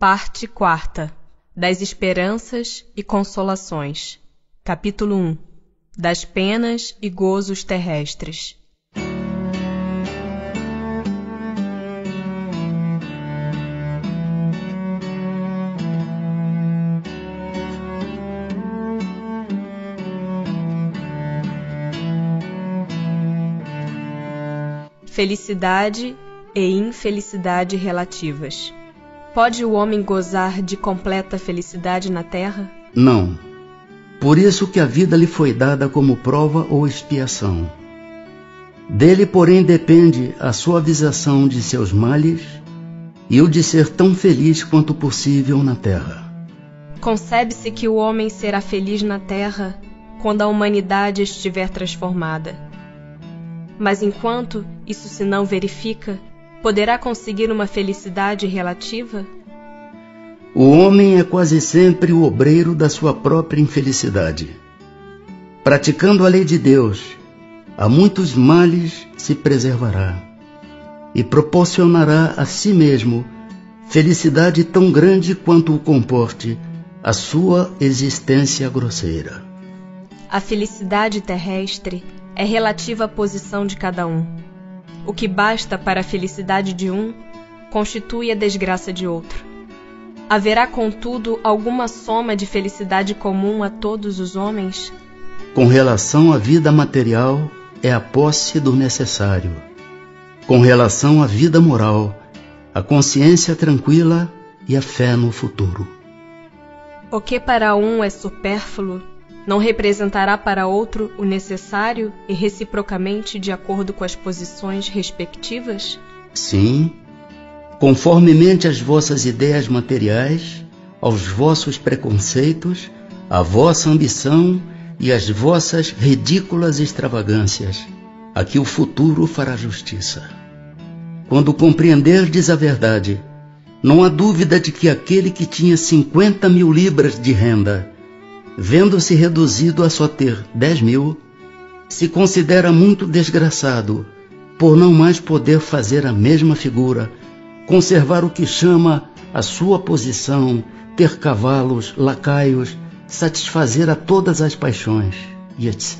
Parte 4. Das esperanças e consolações. Capítulo 1. Das penas e gozos terrestres. Felicidade e infelicidade relativas. Pode o homem gozar de completa felicidade na terra? Não. Por isso que a vida lhe foi dada como prova ou expiação. Dele, porém, depende a suavização de seus males e o de ser tão feliz quanto possível na terra. Concebe-se que o homem será feliz na terra quando a humanidade estiver transformada. Mas enquanto isso se não verifica, poderá conseguir uma felicidade relativa? O homem é quase sempre o obreiro da sua própria infelicidade. Praticando a lei de Deus, a muitos males se preservará e proporcionará a si mesmo felicidade tão grande quanto o comporte a sua existência grosseira. A felicidade terrestre é relativa à posição de cada um. O que basta para a felicidade de um constitui a desgraça de outro. Haverá, contudo, alguma soma de felicidade comum a todos os homens? Com relação à vida material, é a posse do necessário. Com relação à vida moral, a consciência tranquila e a fé no futuro. O que para um é supérfluo, não representará para outro o necessário e reciprocamente de acordo com as posições respectivas? Sim, conformemente às vossas ideias materiais, aos vossos preconceitos, à vossa ambição e às vossas ridículas extravagâncias, a que o futuro fará justiça. Quando compreenderdes a verdade, não há dúvida de que aquele que tinha 50.000 libras de renda, vendo-se reduzido a só ter 10.000, se considera muito desgraçado por não mais poder fazer a mesma figura, conservar o que chama a sua posição, ter cavalos, lacaios, satisfazer a todas as paixões, e etc.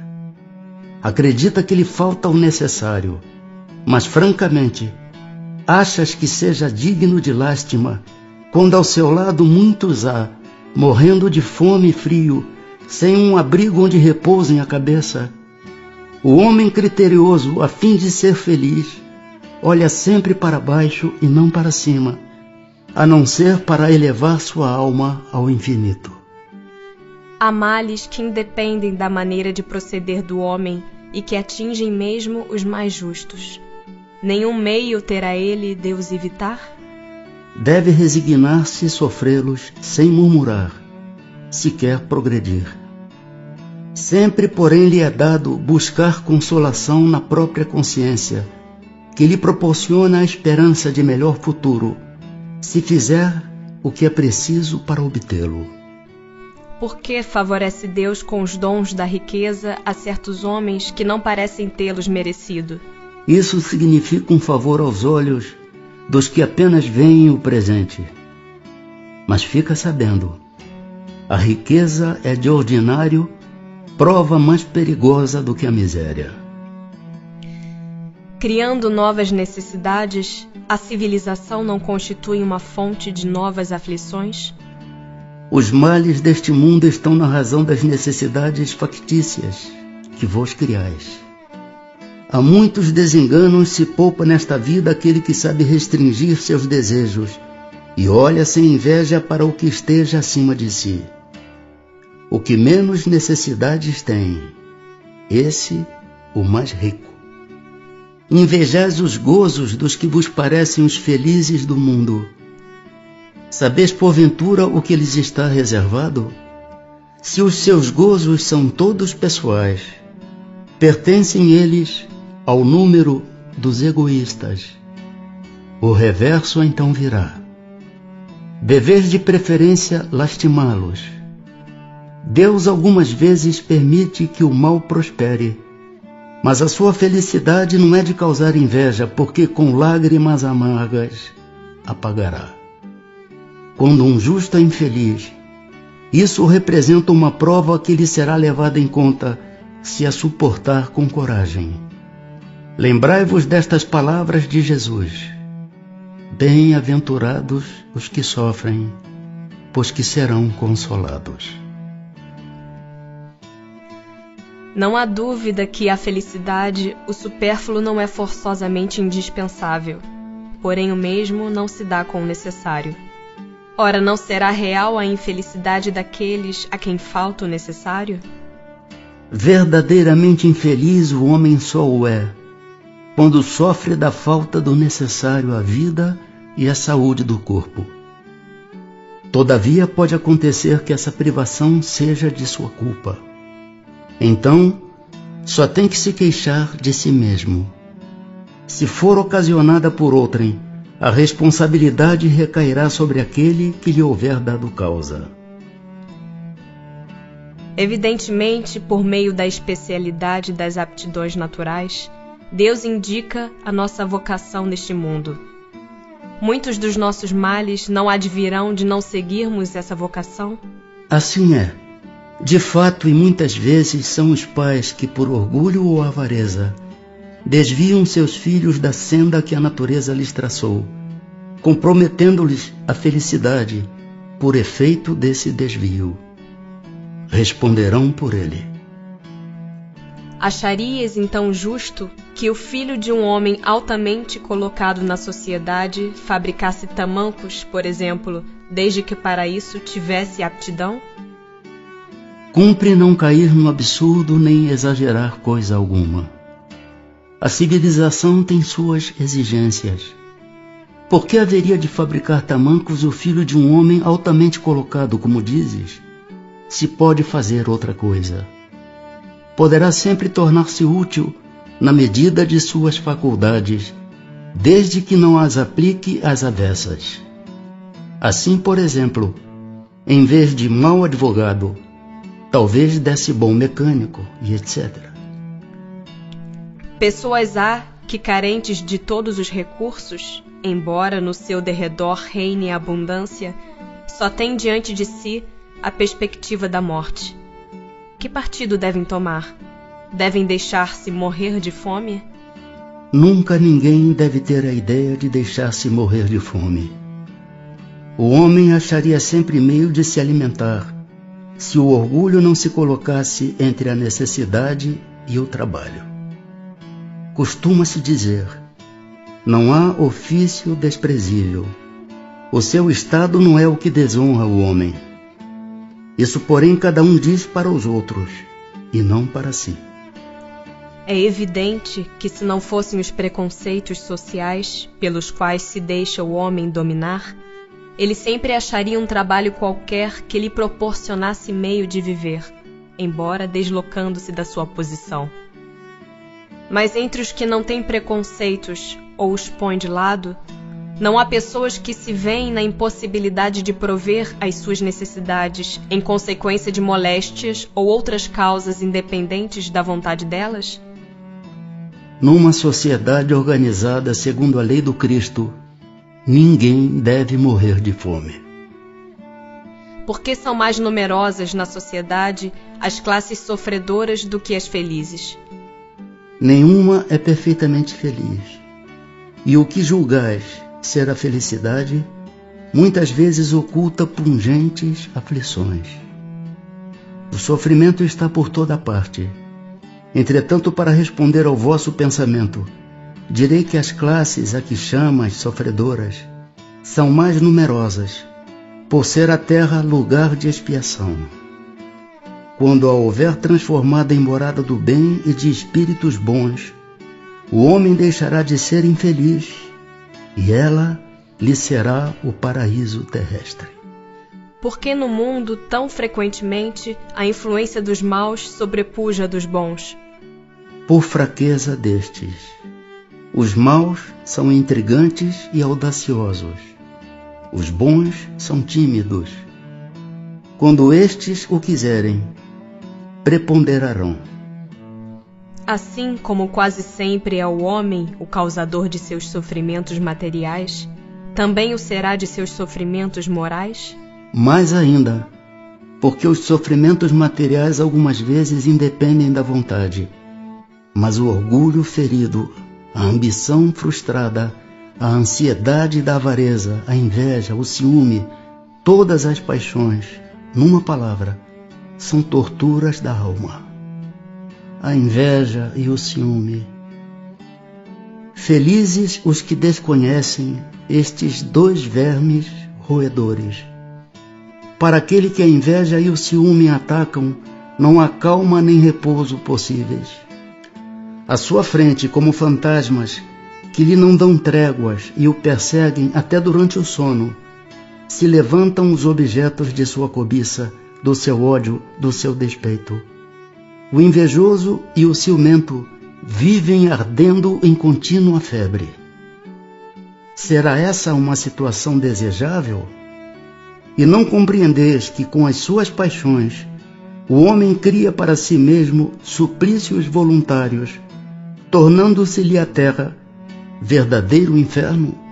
Acredita que lhe falta o necessário, mas francamente, achas que seja digno de lástima quando ao seu lado muitos há, morrendo de fome e frio, sem um abrigo onde repousem a cabeça? O homem criterioso, a fim de ser feliz, olha sempre para baixo e não para cima, a não ser para elevar sua alma ao infinito. Há males que independem da maneira de proceder do homem e que atingem mesmo os mais justos. Nenhum meio terá ele de os evitar? Deve resignar-se e sofrê-los sem murmurar, se quer progredir. Sempre, porém, lhe é dado buscar consolação na própria consciência, que lhe proporciona a esperança de melhor futuro, se fizer o que é preciso para obtê-lo. Por que favorece Deus com os dons da riqueza a certos homens que não parecem tê-los merecido? Isso significa um favor aos olhos dos que apenas veem o presente. Mas fica sabendo, a riqueza é de ordinário prova mais perigosa do que a miséria. Criando novas necessidades, a civilização não constitui uma fonte de novas aflições? Os males deste mundo estão na razão das necessidades factícias que vos criais. Há muitos desenganos se poupa nesta vida aquele que sabe restringir seus desejos e olha sem inveja para o que esteja acima de si. O que menos necessidades tem, esse o mais rico. Invejais os gozos dos que vos parecem os felizes do mundo. Sabeis porventura o que lhes está reservado? Se os seus gozos são todos pessoais, pertencem eles ao número dos egoístas. O reverso então virá. Deveis de preferência lastimá-los. Deus algumas vezes permite que o mal prospere, mas a sua felicidade não é de causar inveja, porque com lágrimas amargas apagará. quando um justo é infeliz, isso representa uma prova que lhe será levada em conta se a suportar com coragem. Lembrai-vos destas palavras de Jesus: bem-aventurados os que sofrem, pois que serão consolados. Não há dúvida que à felicidade o supérfluo não é forçosamente indispensável, porém o mesmo não se dá com o necessário. Ora, não será real a infelicidade daqueles a quem falta o necessário? Verdadeiramente infeliz o homem só o é, quando sofre da falta do necessário à vida e à saúde do corpo. Todavia pode acontecer que essa privação seja de sua culpa. Então, só tem que se queixar de si mesmo. Se for ocasionada por outrem, a responsabilidade recairá sobre aquele que lhe houver dado causa. Evidentemente, por meio da especialidade das aptidões naturais, Deus indica a nossa vocação neste mundo. Muitos dos nossos males não advirão de não seguirmos essa vocação? Assim é. De fato, e muitas vezes são os pais que, por orgulho ou avareza, desviam seus filhos da senda que a natureza lhes traçou, comprometendo-lhes a felicidade por efeito desse desvio. Responderão por ele. Acharias então justo que o filho de um homem altamente colocado na sociedade fabricasse tamancos, por exemplo, desde que para isso tivesse aptidão? Cumpre não cair no absurdo nem exagerar coisa alguma. A civilização tem suas exigências. Por que haveria de fabricar tamancos o filho de um homem altamente colocado, como dizes, se pode fazer outra coisa? Poderá sempre tornar-se útil na medida de suas faculdades, desde que não as aplique às avessas. Assim, por exemplo, em vez de mau advogado, talvez desse bom mecânico e etc. Pessoas há que, carentes de todos os recursos, embora no seu derredor reine a abundância, só têm diante de si a perspectiva da morte. Que partido devem tomar? Devem deixar-se morrer de fome? Nunca ninguém deve ter a ideia de deixar-se morrer de fome. O homem acharia sempre meio de se alimentar, se o orgulho não se colocasse entre a necessidade e o trabalho. Costuma-se dizer: não há ofício desprezível. O seu estado não é o que desonra o homem. Isso, porém, cada um diz para os outros, e não para si. É evidente que, se não fossem os preconceitos sociais pelos quais se deixa o homem dominar, ele sempre acharia um trabalho qualquer que lhe proporcionasse meio de viver, embora deslocando-se da sua posição. Mas entre os que não têm preconceitos ou os põem de lado, não há pessoas que se veem na impossibilidade de prover as suas necessidades em consequência de moléstias ou outras causas independentes da vontade delas? Numa sociedade organizada segundo a lei do Cristo, ninguém deve morrer de fome. Porque são mais numerosas na sociedade as classes sofredoras do que as felizes. Nenhuma é perfeitamente feliz. E o que julgais ser a felicidade, muitas vezes oculta pungentes aflições. O sofrimento está por toda parte. Entretanto, para responder ao vosso pensamento, direi que as classes a que chamas sofredoras são mais numerosas, por ser a terra lugar de expiação. Quando a houver transformada em morada do bem e de espíritos bons, o homem deixará de ser infeliz, e ela lhe será o paraíso terrestre. Por que no mundo, tão frequentemente, a influência dos maus sobrepuja a dos bons? Por fraqueza destes. Os maus são intrigantes e audaciosos. Os bons são tímidos. Quando estes o quiserem, preponderarão. Assim como quase sempre é o homem o causador de seus sofrimentos materiais, também o será de seus sofrimentos morais? Mais ainda, porque os sofrimentos materiais algumas vezes independem da vontade, mas o orgulho ferido, a ambição frustrada, a ansiedade da avareza, a inveja, o ciúme, todas as paixões, numa palavra, são torturas da alma. A inveja e o ciúme. Felizes os que desconhecem estes dois vermes roedores. Para aquele que a inveja e o ciúme atacam, não há calma nem repouso possíveis. À sua frente, como fantasmas, que lhe não dão tréguas e o perseguem até durante o sono, se levantam os objetos de sua cobiça, do seu ódio, do seu despeito. O invejoso e o ciumento vivem ardendo em contínua febre. Será essa uma situação desejável? E não compreendeis que com as suas paixões o homem cria para si mesmo suplícios voluntários, tornando-se-lhe a terra verdadeiro inferno?